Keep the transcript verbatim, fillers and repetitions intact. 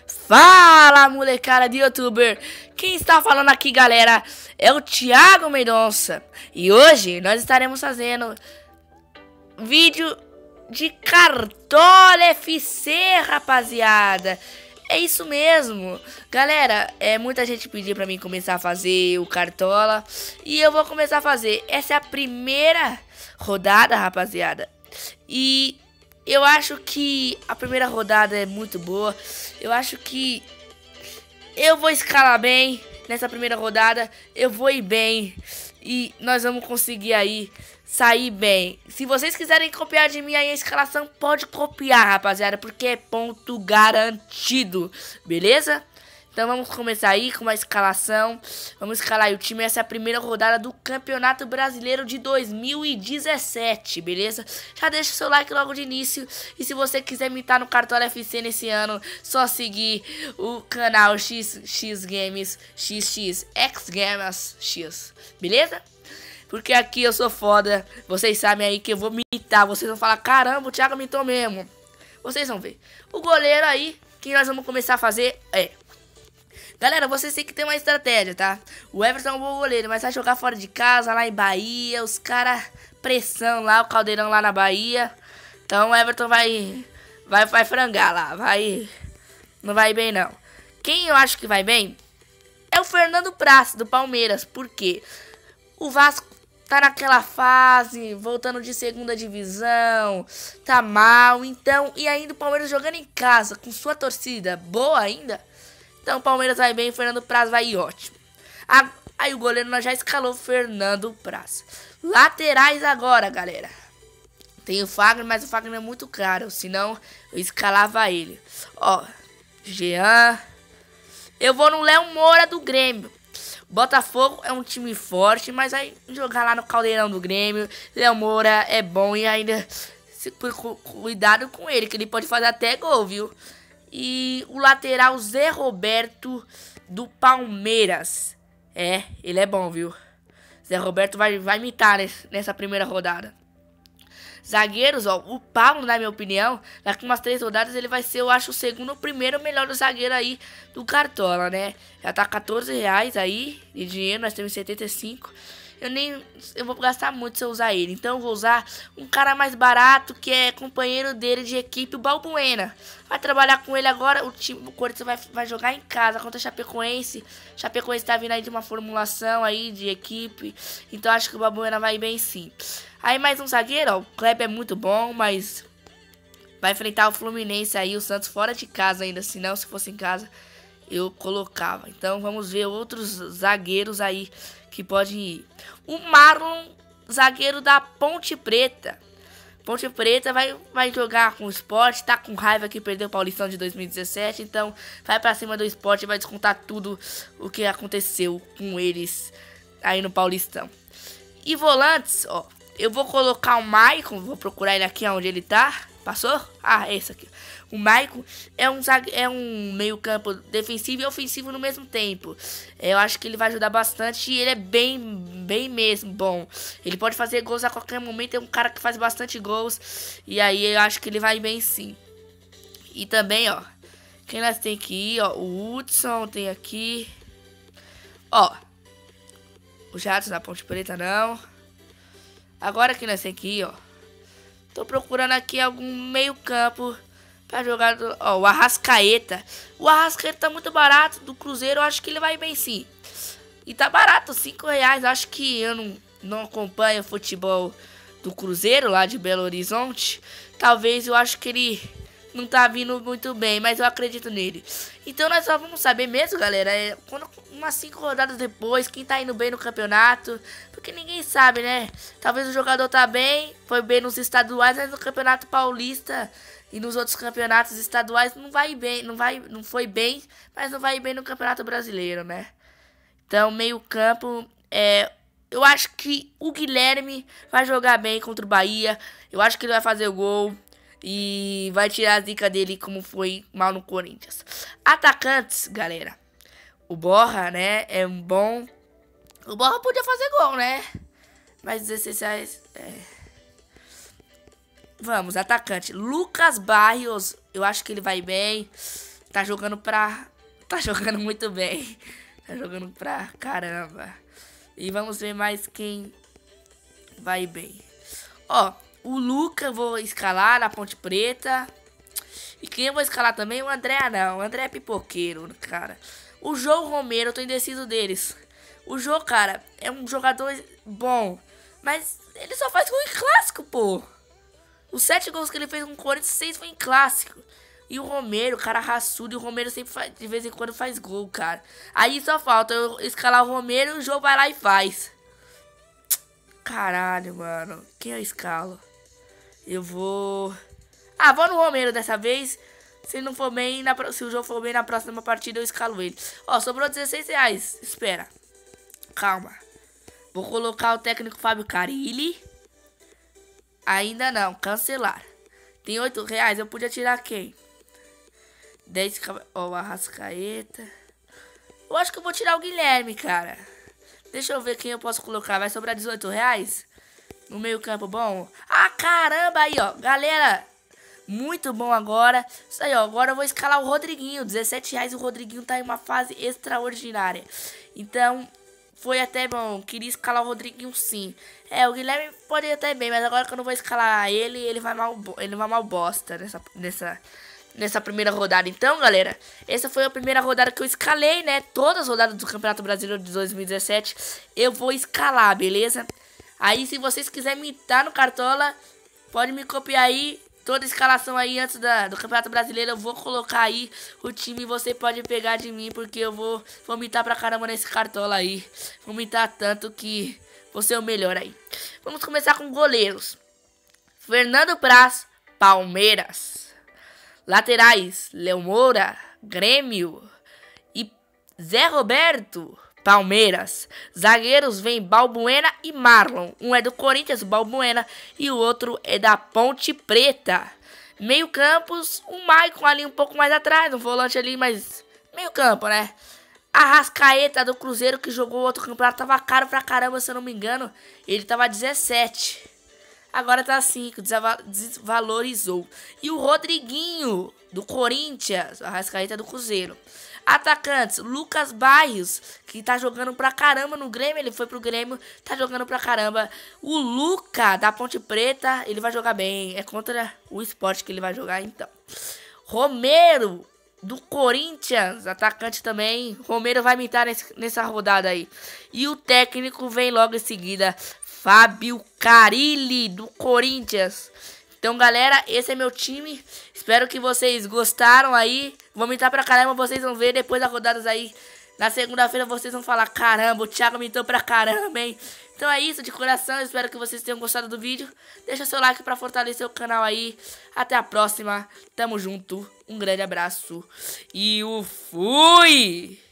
Fala, molecada de youtuber. Quem está falando aqui, galera, é o Thiago Mendonça. E hoje nós estaremos fazendo vídeo de Cartola F C, rapaziada. É isso mesmo, galera. É, muita gente pediu pra mim começar a fazer o Cartola e eu vou começar a fazer. Essa é a primeira rodada, rapaziada. E eu acho que a primeira rodada é muito boa. Eu acho que eu vou escalar bem nessa primeira rodada. Eu vou ir bem e nós vamos conseguir aí sair bem. Se vocês quiserem copiar de mim aí a escalação, pode copiar, rapaziada, porque é ponto garantido, beleza? Então vamos começar aí com uma escalação. Vamos escalar aí o time. Essa é a primeira rodada do Campeonato Brasileiro de dois mil e dezessete, beleza? Já deixa o seu like logo de início. E se você quiser me imitar no Cartola F C nesse ano, só seguir o canal X X Games, X X X Games X, beleza? Porque aqui eu sou foda. Vocês sabem aí que eu vou me imitar. Vocês vão falar, caramba, o Thiago imitou mesmo. Vocês vão ver. O goleiro aí, que nós vamos começar a fazer é... Galera, vocês têm que ter uma estratégia, tá? O Everton é um bom goleiro, mas vai jogar fora de casa, lá em Bahia. Os caras, pressão lá, o Caldeirão lá na Bahia. Então o Everton vai, vai, vai frangar lá, vai... Não vai bem, não. Quem eu acho que vai bem é o Fernando Praz, do Palmeiras. Por quê? O Vasco tá naquela fase, voltando de segunda divisão, tá mal, então... E ainda o Palmeiras jogando em casa, com sua torcida boa ainda... Então o Palmeiras vai bem, o Fernando Praz vai ótimo. Ah, aí o goleiro nós já escalou Fernando Praz. Laterais agora, galera. Tem o Fagner, mas o Fagner é muito caro, senão eu escalava ele. Ó, Jean. Eu vou no Léo Moura do Grêmio. Botafogo é um time forte, mas vai jogar lá no Caldeirão do Grêmio. Léo Moura é bom e ainda se, cuidado com ele, que ele pode fazer até gol, viu? E o lateral Zé Roberto do Palmeiras. É, ele é bom, viu? Zé Roberto vai, vai imitar nessa primeira rodada. Zagueiros, ó, o Pablo, na minha opinião, daqui umas três rodadas ele vai ser, eu acho, o segundo ou primeiro melhor do zagueiro aí do Cartola, né? Já tá quatorze reais aí de dinheiro, nós temos setenta e cinco. Eu nem, eu vou gastar muito se eu usar ele. Então eu vou usar um cara mais barato, que é companheiro dele de equipe, o Balbuena. Vai trabalhar com ele agora, o time, o Corinthians vai, vai jogar em casa contra a Chapecoense. Chapecoense tá vindo aí de uma formulação aí de equipe. Então acho que o Balbuena vai bem sim. Aí mais um zagueiro, ó, o Kleber é muito bom, mas vai enfrentar o Fluminense aí, o Santos fora de casa ainda. Se não, se fosse em casa, eu colocava. Então vamos ver outros zagueiros aí que podem ir. O Marlon, zagueiro da Ponte Preta. Ponte Preta vai, vai jogar com o Sport. Tá com raiva que perdeu o Paulistão de dois mil e dezessete. Então vai pra cima do Sport e vai descontar tudo o que aconteceu com eles aí no Paulistão. E volantes, ó. Eu vou colocar o Maicon. Vou procurar ele aqui onde ele tá. Passou? Ah, é esse aqui. O Maicon é um, é um meio campo defensivo e ofensivo no mesmo tempo. Eu acho que ele vai ajudar bastante e ele é bem, bem mesmo bom. Ele pode fazer gols a qualquer momento, é um cara que faz bastante gols. E aí eu acho que ele vai bem sim. E também, ó, quem nós tem que ir, ó, o Hudson tem aqui. Ó, o Jadson da Ponte Preta não. Agora quem nós tem que ir, ó. Tô procurando aqui algum meio campo pra jogar, do, ó, o Arrascaeta. O Arrascaeta tá muito barato do Cruzeiro, eu acho que ele vai bem sim. E tá barato, cinco reais, acho que eu não, não acompanho o futebol do Cruzeiro lá de Belo Horizonte. Talvez eu acho que ele não tá vindo muito bem, mas eu acredito nele. Então nós só vamos saber mesmo, galera, é, quando, umas cinco rodadas depois, quem tá indo bem no campeonato. Porque ninguém sabe, né? Talvez o jogador tá bem, foi bem nos estaduais, mas no Campeonato Paulista e nos outros campeonatos estaduais não vai bem, não vai, não foi bem, mas não vai bem no Campeonato Brasileiro, né? Então, meio-campo, é, eu acho que o Guilherme vai jogar bem contra o Bahia. Eu acho que ele vai fazer o gol e vai tirar a zica dele como foi mal no Corinthians. Atacantes, galera. O Borra, né, é um bom. O Borra podia fazer gol, né? Mas dezesseis reais. É. Vamos, atacante. Lucas Barrios. Eu acho que ele vai bem. tá jogando pra... Tá jogando muito bem. Tá jogando pra caramba. E vamos ver mais quem vai bem. Ó, o Luca eu vou escalar na Ponte Preta. E quem eu vou escalar também? O André não. O André é pipoqueiro, cara. O João Romero, eu tô indeciso deles. O João, cara, é um jogador bom. Mas ele só faz gol em clássico, pô. Os sete gols que ele fez com o Corinthians, seis foi em clássico. E o Romero, cara raçudo. E o Romero sempre faz, de vez em quando faz gol, cara. Aí só falta eu escalar o Romero e o João vai lá e faz. Caralho, mano. Quem eu escalo? Eu vou... Ah, vou no Romero dessa vez. Se não for bem, na... se o João for bem na próxima partida, eu escalo ele. Ó, sobrou dezesseis reais. Espera. Calma. Vou colocar o técnico Fábio Carilli. Ainda não. Cancelar. Tem oito reais. Eu podia tirar quem? dez... Ó, o Arrascaeta. Eu acho que eu vou tirar o Guilherme, cara. Deixa eu ver quem eu posso colocar. Vai sobrar dezoito reais? No meio campo, bom. Ah, caramba, aí, ó. Galera, muito bom agora. Isso aí, ó. Agora eu vou escalar o Rodriguinho. dezessete reais, o Rodriguinho tá em uma fase extraordinária. Então, foi até bom. Queria escalar o Rodriguinho, sim. É, o Guilherme pode ir até bem, mas agora que eu não vou escalar ele, ele vai mal, ele vai mal bosta nessa... nessa... Nessa primeira rodada. Então, galera, essa foi a primeira rodada que eu escalei, né? Todas as rodadas do Campeonato Brasileiro de dois mil e dezessete eu vou escalar, beleza? Aí, se vocês quiserem me imitar no Cartola, pode me copiar aí. Toda a escalação aí antes da, do Campeonato Brasileiro, eu vou colocar aí o time e você pode pegar de mim, porque eu vou vomitar pra caramba nesse Cartola aí. Vomitar tanto que vou ser o melhor aí. Vamos começar com goleiros. Fernando Praz, Palmeiras. Laterais, Léo Moura, Grêmio e Zé Roberto, Palmeiras. Zagueiros vem Balbuena e Marlon. Um é do Corinthians, Balbuena, e o outro é da Ponte Preta. Meio campos, o Maicon ali um pouco mais atrás, um volante ali, mas meio campo, né? Arrascaeta do Cruzeiro, que jogou outro campeonato, tava caro pra caramba, se eu não me engano. Ele tava dezessete. Agora tá cinco, desvalorizou. E o Rodriguinho, do Corinthians, a Arrascaeta do Cruzeiro. Atacantes, Lucas Barrios, que tá jogando pra caramba no Grêmio. Ele foi pro Grêmio, tá jogando pra caramba. O Luca, da Ponte Preta, ele vai jogar bem. É contra o Sport que ele vai jogar, então. Romero, do Corinthians, atacante também. Romero vai imitar nesse, nessa rodada aí. E o técnico vem logo em seguida, Fábio Carilli, do Corinthians. Então, galera, esse é meu time. Espero que vocês gostaram aí. Vou imitar pra caramba, vocês vão ver depois das rodadas aí. Na segunda-feira vocês vão falar, caramba, o Thiago imitou pra caramba, hein? Então é isso, de coração. Espero que vocês tenham gostado do vídeo. Deixa seu like pra fortalecer o canal aí. Até a próxima. Tamo junto. Um grande abraço. E o fui!